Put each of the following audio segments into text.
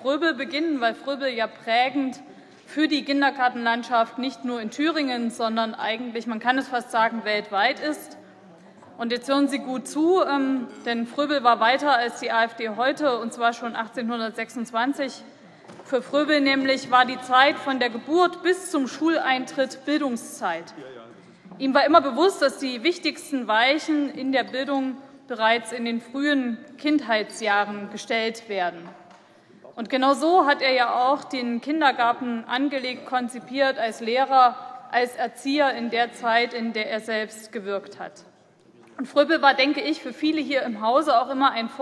Fröbel beginnen, weil Fröbel ja prägend für die Kindergartenlandschaft nicht nur in Thüringen, sondern eigentlich, man kann es fast sagen, weltweit ist. Und jetzt hören Sie gut zu, denn Fröbel war weiter als die AfD heute, und zwar schon 1826. Für Fröbel nämlich war die Zeit von der Geburt bis zum Schuleintritt Bildungszeit. Ihm war immer bewusst, dass die wichtigsten Weichen in der Bildung bereits in den frühen Kindheitsjahren gestellt werden. Und genau so hat er ja auch den Kindergarten angelegt, konzipiert als Lehrer, als Erzieher in der Zeit, in der er selbst gewirkt hat. Und Fröbel war, denke ich, für viele hier im Hause auch immer ein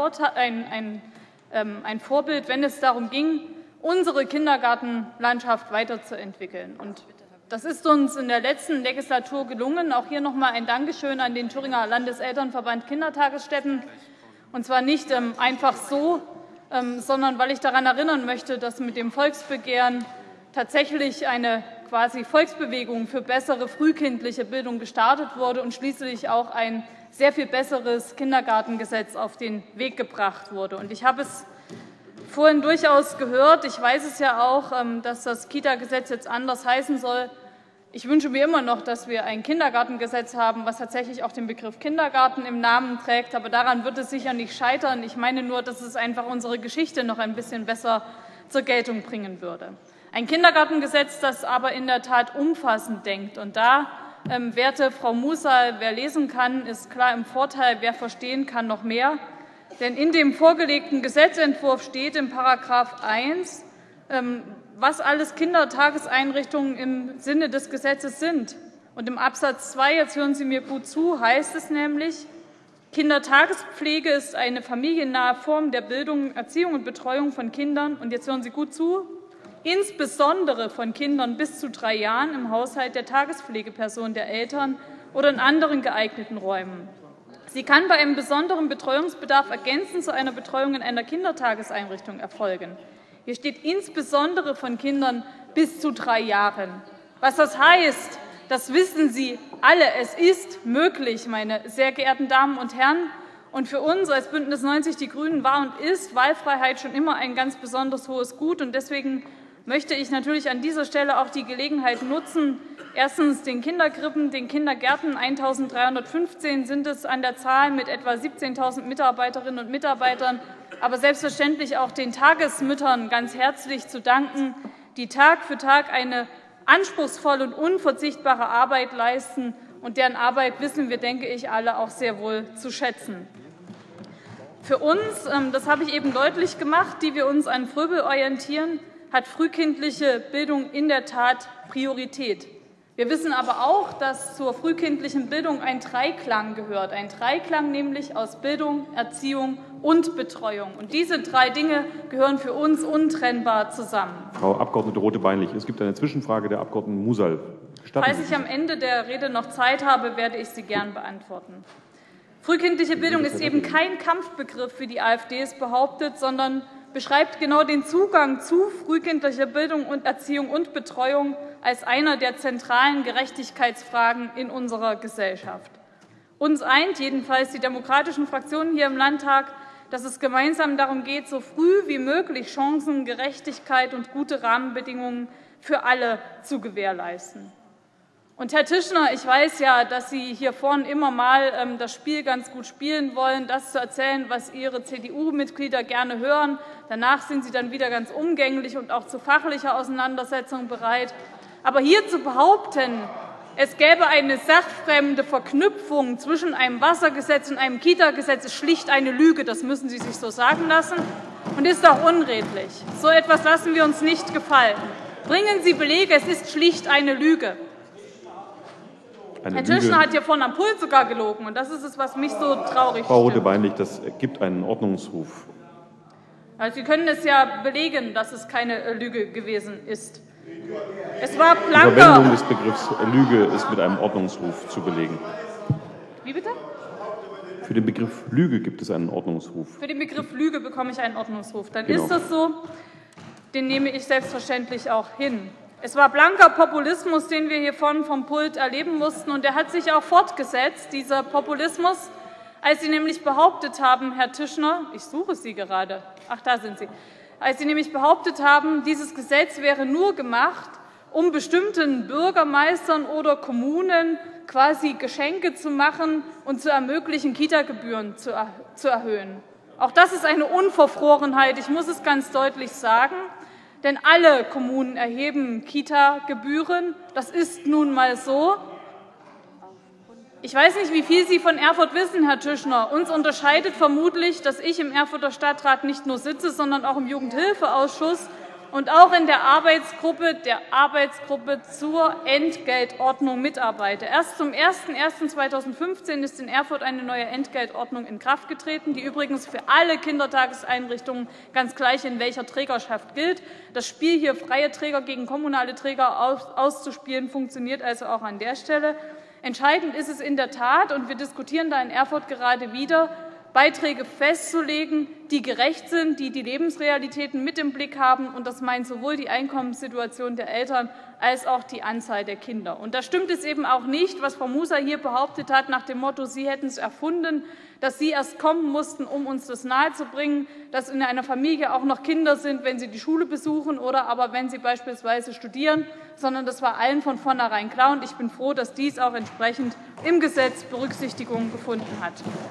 Vorbild, wenn es darum ging, unsere Kindergartenlandschaft weiterzuentwickeln. Und das ist uns in der letzten Legislatur gelungen. Auch hier noch mal ein Dankeschön an den Thüringer Landeselternverband Kindertagesstätten. Und zwar nicht einfach so, sondern weil ich daran erinnern möchte, dass mit dem Volksbegehren tatsächlich eine quasi Volksbewegung für bessere frühkindliche Bildung gestartet wurde und schließlich auch ein sehr viel besseres Kindergartengesetz auf den Weg gebracht wurde. Und ich habe es vorhin durchaus gehört, ich weiß es ja auch, dass das Kita-Gesetz jetzt anders heißen soll. Ich wünsche mir immer noch, dass wir ein Kindergartengesetz haben, was tatsächlich auch den Begriff Kindergarten im Namen trägt. Aber daran wird es sicher nicht scheitern. Ich meine nur, dass es einfach unsere Geschichte noch ein bisschen besser zur Geltung bringen würde. Ein Kindergartengesetz, das aber in der Tat umfassend denkt. Und da, werte Frau Musal, wer lesen kann, ist klar im Vorteil, wer verstehen kann, noch mehr. Denn in dem vorgelegten Gesetzentwurf steht in § 1, was alles Kindertageseinrichtungen im Sinne des Gesetzes sind. Und im Absatz 2, jetzt hören Sie mir gut zu, heißt es nämlich, Kindertagespflege ist eine familiennahe Form der Bildung, Erziehung und Betreuung von Kindern, und jetzt hören Sie gut zu, insbesondere von Kindern bis zu 3 Jahren im Haushalt der Tagespflegeperson der Eltern oder in anderen geeigneten Räumen. Sie kann bei einem besonderen Betreuungsbedarf ergänzend zu einer Betreuung in einer Kindertageseinrichtung erfolgen. Hier steht insbesondere von Kindern bis zu 3 Jahren. Was das heißt, das wissen Sie alle. Es ist möglich, meine sehr geehrten Damen und Herren. Und für uns als Bündnis 90 Die Grünen war und ist Wahlfreiheit schon immer ein ganz besonders hohes Gut. Und deswegen möchte ich natürlich an dieser Stelle auch die Gelegenheit nutzen, erstens den Kinderkrippen, den Kindergärten, 1.315 sind es an der Zahl mit etwa 17.000 Mitarbeiterinnen und Mitarbeitern, aber selbstverständlich auch den Tagesmüttern ganz herzlich zu danken, die Tag für Tag eine anspruchsvolle und unverzichtbare Arbeit leisten, und deren Arbeit wissen wir, denke ich, alle auch sehr wohl zu schätzen. Für uns, das habe ich eben deutlich gemacht, die wir uns an Fröbel orientieren, hat frühkindliche Bildung in der Tat Priorität. Wir wissen aber auch, dass zur frühkindlichen Bildung ein Dreiklang gehört, ein Dreiklang nämlich aus Bildung, Erziehung und Betreuung. Und diese 3 Dinge gehören für uns untrennbar zusammen. Frau Abg. Rote-Beinlich, es gibt eine Zwischenfrage der Abg. Musal. Falls ich am Ende der Rede noch Zeit habe, werde ich sie gern beantworten. Frühkindliche Bildung ist eben kein Kampfbegriff, wie die AfD es behauptet, sondern beschreibt genau den Zugang zu frühkindlicher Bildung und Erziehung und Betreuung als einer der zentralen Gerechtigkeitsfragen in unserer Gesellschaft. Uns eint jedenfalls die demokratischen Fraktionen hier im Landtag, dass es gemeinsam darum geht, so früh wie möglich Chancen, Gerechtigkeit und gute Rahmenbedingungen für alle zu gewährleisten. Und Herr Tischner, ich weiß ja, dass Sie hier vorne immer mal das Spiel ganz gut spielen wollen, das zu erzählen, was Ihre CDU-Mitglieder gerne hören. Danach sind Sie dann wieder ganz umgänglich und auch zu fachlicher Auseinandersetzung bereit. Aber hier zu behaupten, es gäbe eine sachfremde Verknüpfung zwischen einem Wassergesetz und einem Kita-Gesetz, ist schlicht eine Lüge. Das müssen Sie sich so sagen lassen und ist auch unredlich. So etwas lassen wir uns nicht gefallen. Bringen Sie Belege, es ist schlicht eine Lüge. Herr Tischner hat hier vorne am Pult sogar gelogen, und das ist es, was mich so traurig stimmt. Frau Rote-Beinlich, das gibt einen Ordnungsruf. Also Sie können es ja belegen, dass es keine Lüge gewesen ist. Es war blanker. Die Verwendung des Begriffs Lüge ist mit einem Ordnungsruf zu belegen. Wie bitte? Für den Begriff Lüge gibt es einen Ordnungsruf. Für den Begriff Lüge bekomme ich einen Ordnungsruf. Dann Genau. ist das so. Den nehme ich selbstverständlich auch hin. Es war blanker Populismus, den wir hier vorne vom Pult erleben mussten, und der hat sich auch fortgesetzt, dieser Populismus, als Sie nämlich behauptet haben, Herr Tischner, ich suche Sie gerade, ach, da sind Sie, als Sie nämlich behauptet haben, dieses Gesetz wäre nur gemacht, um bestimmten Bürgermeistern oder Kommunen quasi Geschenke zu machen und zu ermöglichen, Kita-Gebühren zu erhöhen. Auch das ist eine Unverfrorenheit, ich muss es ganz deutlich sagen, denn alle Kommunen erheben Kita-Gebühren. Das ist nun mal so. Ich weiß nicht, wie viel Sie von Erfurt wissen, Herr Tüchner. Uns unterscheidet vermutlich, dass ich im Erfurter Stadtrat nicht nur sitze, sondern auch im Jugendhilfeausschuss und auch in der Arbeitsgruppe zur Entgeltordnung mitarbeite. Erst zum 01.01.2015 ist in Erfurt eine neue Entgeltordnung in Kraft getreten, die übrigens für alle Kindertageseinrichtungen ganz gleich in welcher Trägerschaft gilt. Das Spiel, hier freie Träger gegen kommunale Träger auszuspielen, funktioniert also auch an der Stelle. Entscheidend ist es in der Tat, und wir diskutieren da in Erfurt gerade wieder, Beiträge festzulegen, die gerecht sind, die die Lebensrealitäten mit im Blick haben. Und das meint sowohl die Einkommenssituation der Eltern als auch die Anzahl der Kinder. Und da stimmt es eben auch nicht, was Frau Musa hier behauptet hat, nach dem Motto, Sie hätten es erfunden, dass Sie erst kommen mussten, um uns das nahezubringen, dass in einer Familie auch noch Kinder sind, wenn sie die Schule besuchen oder aber wenn sie beispielsweise studieren, sondern das war allen von vornherein klar. Und ich bin froh, dass dies auch entsprechend im Gesetz Berücksichtigung gefunden hat.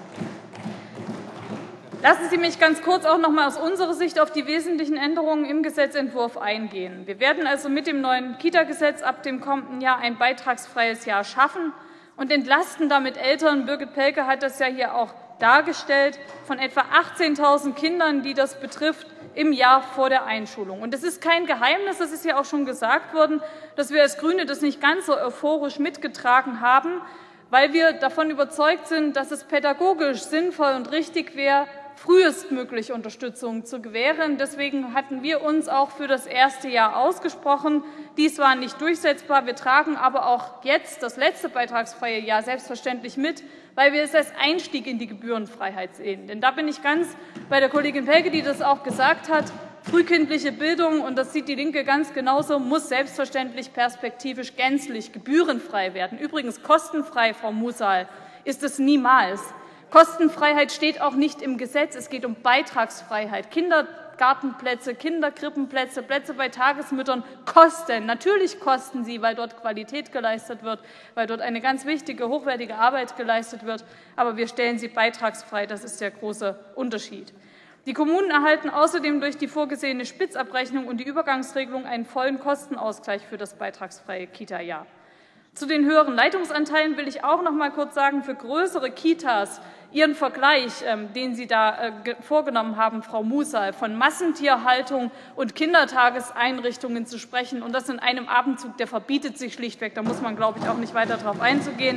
Lassen Sie mich ganz kurz auch noch einmal aus unserer Sicht auf die wesentlichen Änderungen im Gesetzentwurf eingehen. Wir werden also mit dem neuen Kita-Gesetz ab dem kommenden Jahr ein beitragsfreies Jahr schaffen und entlasten damit Eltern. Birgit Pelke hat das ja hier auch dargestellt, von etwa 18.000 Kindern, die das betrifft, im Jahr vor der Einschulung. Und es ist kein Geheimnis, das ist ja auch schon gesagt worden, dass wir als GRÜNE das nicht ganz so euphorisch mitgetragen haben, weil wir davon überzeugt sind, dass es pädagogisch sinnvoll und richtig wäre, frühestmöglich Unterstützung zu gewähren. Deswegen hatten wir uns auch für das erste Jahr ausgesprochen. Dies war nicht durchsetzbar. Wir tragen aber auch jetzt das letzte beitragsfreie Jahr selbstverständlich mit, weil wir es als Einstieg in die Gebührenfreiheit sehen. Denn da bin ich ganz bei der Kollegin Pelke, die das auch gesagt hat. Frühkindliche Bildung, und das sieht die LINKE ganz genauso, muss selbstverständlich perspektivisch gänzlich gebührenfrei werden. Übrigens kostenfrei, Frau Musal, ist es niemals. Kostenfreiheit steht auch nicht im Gesetz. Es geht um Beitragsfreiheit. Kindergartenplätze, Kinderkrippenplätze, Plätze bei Tagesmüttern kosten. Natürlich kosten sie, weil dort Qualität geleistet wird, weil dort eine ganz wichtige, hochwertige Arbeit geleistet wird. Aber wir stellen sie beitragsfrei. Das ist der große Unterschied. Die Kommunen erhalten außerdem durch die vorgesehene Spitzabrechnung und die Übergangsregelung einen vollen Kostenausgleich für das beitragsfreie Kita-Jahr. Zu den höheren Leitungsanteilen will ich auch noch mal kurz sagen, für größere Kitas Ihren Vergleich, den Sie da vorgenommen haben, Frau Musal, von Massentierhaltung und Kindertageseinrichtungen zu sprechen, und das in einem Atemzug, der verbietet sich schlichtweg. Da muss man, glaube ich, auch nicht weiter darauf einzugehen.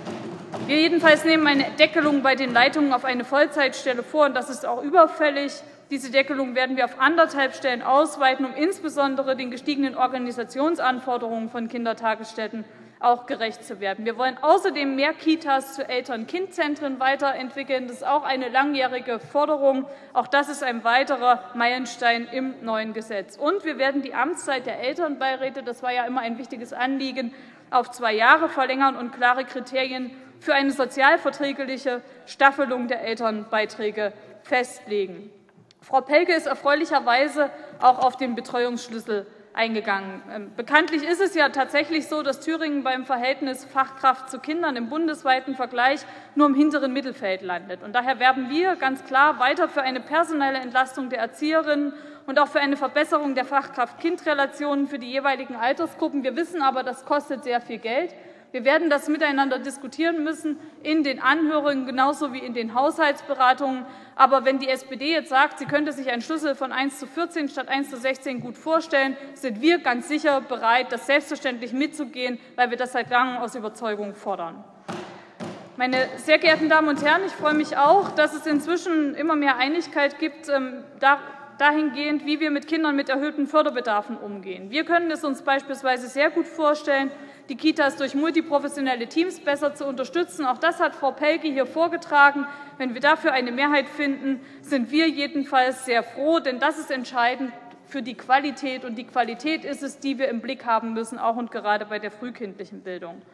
Wir jedenfalls nehmen eine Deckelung bei den Leitungen auf eine Vollzeitstelle vor, und das ist auch überfällig. Diese Deckelung werden wir auf 1,5 Stellen ausweiten, um insbesondere den gestiegenen Organisationsanforderungen von Kindertagesstätten auch gerecht zu werden. Wir wollen außerdem mehr Kitas zu Eltern-Kind-Zentren weiterentwickeln. Das ist auch eine langjährige Forderung. Auch das ist ein weiterer Meilenstein im neuen Gesetz. Und wir werden die Amtszeit der Elternbeiräte, das war ja immer ein wichtiges Anliegen, auf 2 Jahre verlängern und klare Kriterien für eine sozialverträgliche Staffelung der Elternbeiträge festlegen. Frau Pelke ist erfreulicherweise auch auf den Betreuungsschlüssel eingegangen. Bekanntlich ist es ja tatsächlich so, dass Thüringen beim Verhältnis Fachkraft zu Kindern im bundesweiten Vergleich nur im hinteren Mittelfeld landet. Und daher werben wir ganz klar weiter für eine personelle Entlastung der Erzieherinnen und auch für eine Verbesserung der Fachkraft-Kind-Relationen für die jeweiligen Altersgruppen. Wir wissen aber, das kostet sehr viel Geld. Wir werden das miteinander diskutieren müssen in den Anhörungen genauso wie in den Haushaltsberatungen. Aber wenn die SPD jetzt sagt, sie könnte sich einen Schlüssel von 1:14 statt 1:16 gut vorstellen, sind wir ganz sicher bereit, das selbstverständlich mitzugehen, weil wir das seit langem aus Überzeugung fordern. Meine sehr geehrten Damen und Herren, ich freue mich auch, dass es inzwischen immer mehr Einigkeit gibt dahingehend, wie wir mit Kindern mit erhöhten Förderbedarfen umgehen. Wir können es uns beispielsweise sehr gut vorstellen, die Kitas durch multiprofessionelle Teams besser zu unterstützen. Auch das hat Frau Pelke hier vorgetragen. Wenn wir dafür eine Mehrheit finden, sind wir jedenfalls sehr froh, denn das ist entscheidend für die Qualität. Und die Qualität ist es, die wir im Blick haben müssen, auch und gerade bei der frühkindlichen Bildung.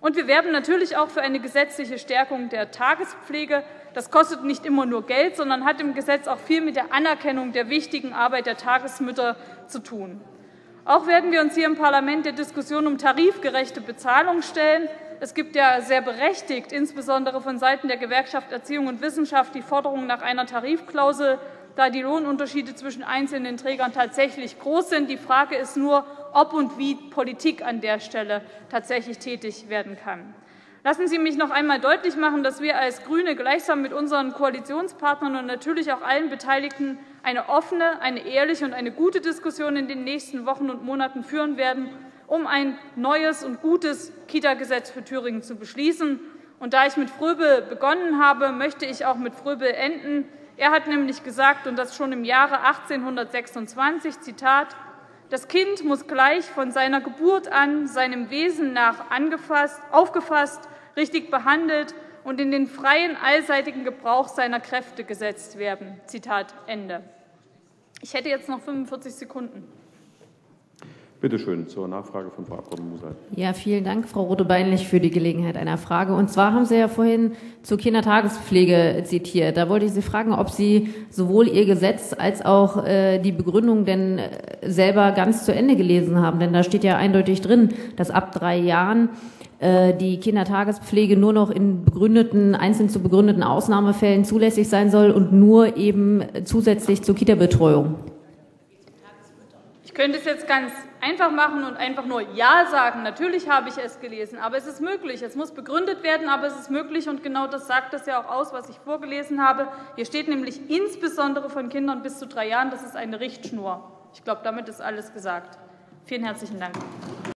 Und wir werben natürlich auch für eine gesetzliche Stärkung der Tagespflege. Das kostet nicht immer nur Geld, sondern hat im Gesetz auch viel mit der Anerkennung der wichtigen Arbeit der Tagesmütter zu tun. Auch werden wir uns hier im Parlament der Diskussion um tarifgerechte Bezahlung stellen. Es gibt ja sehr berechtigt, insbesondere von Seiten der Gewerkschaft Erziehung und Wissenschaft, die Forderung nach einer Tarifklausel, da die Lohnunterschiede zwischen einzelnen Trägern tatsächlich groß sind. Die Frage ist nur, ob und wie Politik an der Stelle tatsächlich tätig werden kann. Lassen Sie mich noch einmal deutlich machen, dass wir als GRÜNE gleichsam mit unseren Koalitionspartnern und natürlich auch allen Beteiligten eine offene, eine ehrliche und eine gute Diskussion in den nächsten Wochen und Monaten führen werden, um ein neues und gutes Kita-Gesetz für Thüringen zu beschließen. Und da ich mit Fröbel begonnen habe, möchte ich auch mit Fröbel enden. Er hat nämlich gesagt, und das schon im Jahre 1826, Zitat, das Kind muss gleich von seiner Geburt an seinem Wesen nach aufgefasst, richtig behandelt und in den freien, allseitigen Gebrauch seiner Kräfte gesetzt werden. Zitat Ende. Ich hätte jetzt noch 45 Sekunden. Bitte schön, zur Nachfrage von Frau Abg. Musal. Ja, vielen Dank, Frau Rote-Beinlich, für die Gelegenheit einer Frage. Und zwar haben Sie ja vorhin zur Kindertagespflege zitiert. Da wollte ich Sie fragen, ob Sie sowohl Ihr Gesetz als auch die Begründung denn selber ganz zu Ende gelesen haben. Denn da steht ja eindeutig drin, dass ab 3 Jahren die Kindertagespflege nur noch in einzeln zu begründeten Ausnahmefällen zulässig sein soll und nur eben zusätzlich zur Kita-Betreuung. Ich könnte es jetzt ganz einfach machen und einfach nur Ja sagen. Natürlich habe ich es gelesen, aber es ist möglich. Es muss begründet werden, aber es ist möglich. Und genau das sagt es ja auch aus, was ich vorgelesen habe. Hier steht nämlich insbesondere von Kindern bis zu 3 Jahren. Das ist eine Richtschnur. Ich glaube, damit ist alles gesagt. Vielen herzlichen Dank.